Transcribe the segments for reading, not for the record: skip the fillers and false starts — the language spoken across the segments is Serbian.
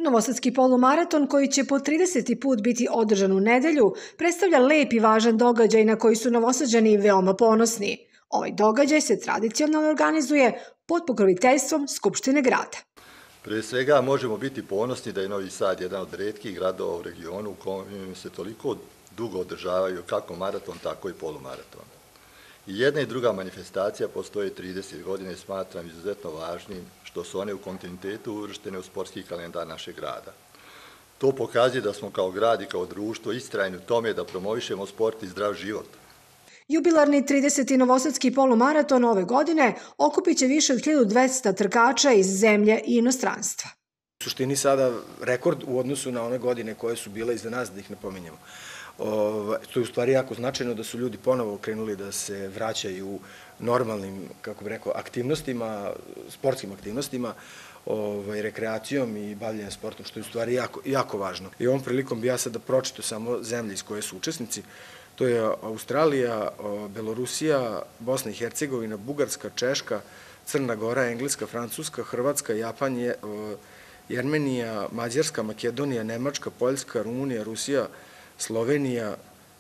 Novosadski polumaraton, koji će po 30. put biti održan u nedelju, predstavlja lep i važan događaj na koji su Novosađani veoma ponosni. Ovaj događaj se tradicionalno organizuje pod pokroviteljstvom Skupštine grada. Pre svega možemo biti ponosni da je Novi Sad jedan od retkih gradova u regionu u kojem se toliko dugo održavaju kako maraton, tako i polumaraton. I jedna i druga manifestacija postoje 30 godina i smatram izuzetno važnim što su one u kontinuitetu uvrštene u sportski kalendar našeg grada. To pokazuje da smo kao grad i kao društvo istrajni u tome da promovišemo sport i zdrav život. Jubilarni 30. Novosadski polumaraton ove godine okupit će više od 1200 trkača iz zemlje i inostranstva. U suštini sada rekord u odnosu na one godine koje su bile iza nas, da ih ne pominjemo. To je u stvari jako značajno da su ljudi ponovo krenuli da se vraćaju normalnim, kako bih rekao, aktivnostima, sportskim aktivnostima, rekreacijom i bavljenjem sportom, što je u stvari jako važno. I ovom prilikom bi ja sada pročitao samo zemlje iz koje su učesnici. To je Australija, Belorusija, Bosna i Hercegovina, Bugarska, Češka, Crna Gora, Engleska, Francuska, Hrvatska, Japan, Jermenija, Mađarska, Makedonija, Nemačka, Poljska, Rumunija, Rusija, Slovenija,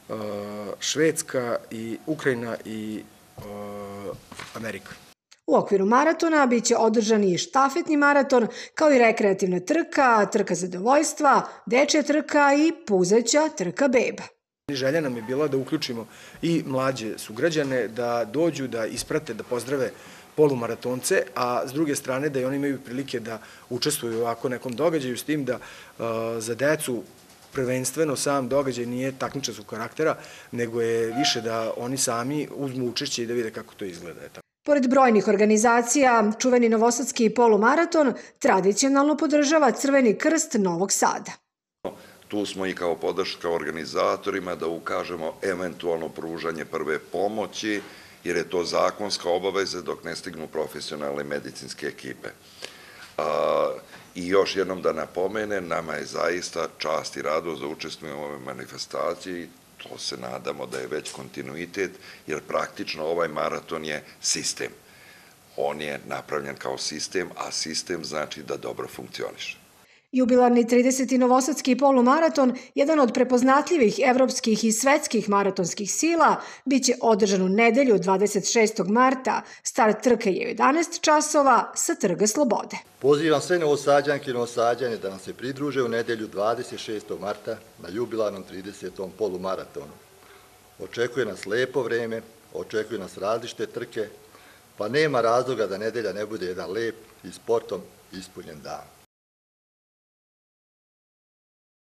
Švedska i Ukrajina i Amerika. U okviru maratona biće održan i štafetni maraton, kao i rekreativna trka, trka zadovoljstva, dečja trka i puzeća trka beba. Želja nam je bila da uključimo i mlađe sugrađane, da dođu, da isprate, da pozdrave polumaratonce, a s druge strane da i oni imaju prilike da učestvuju u ovako nekom događaju, s tim da za decu prvenstveno sam događaj nije takmičarskog karaktera, nego je više da oni sami uzmu učešće i da vide kako to izgleda. Pored brojnih organizacija, čuveni Novosadski polumaraton tradicionalno podržava Crveni krst Novog Sada. Tu smo i kao podrška organizatorima da ukažemo eventualno pružanje prve pomoći, jer je to zakonska obaveza dok ne stignu profesionalne medicinske ekipe. I još jednom da napomenem, nama je zaista čast i radost da učestvujemo u ovoj manifestaciji. To se nadamo da je već kontinuitet, jer praktično ovaj maraton je sistem. On je napravljen kao sistem, a sistem znači da dobro funkcioniše. Jubilarni 30. Novosadski polumaraton, jedan od prepoznatljivih evropskih i svetskih maratonskih sila, biće održan u nedelju 26. marta. Start trke je u 11 časova sa Trga Slobode. Pozivam sve Novosađanke i Novosađane da nam se pridruže u nedelju 26. marta na jubilarnom 30. polumaratonu. Očekuje nas lepo vreme, očekuje nas različite trke, pa nema razloga da nedelja ne bude jedan lep i sportom ispunjen dan.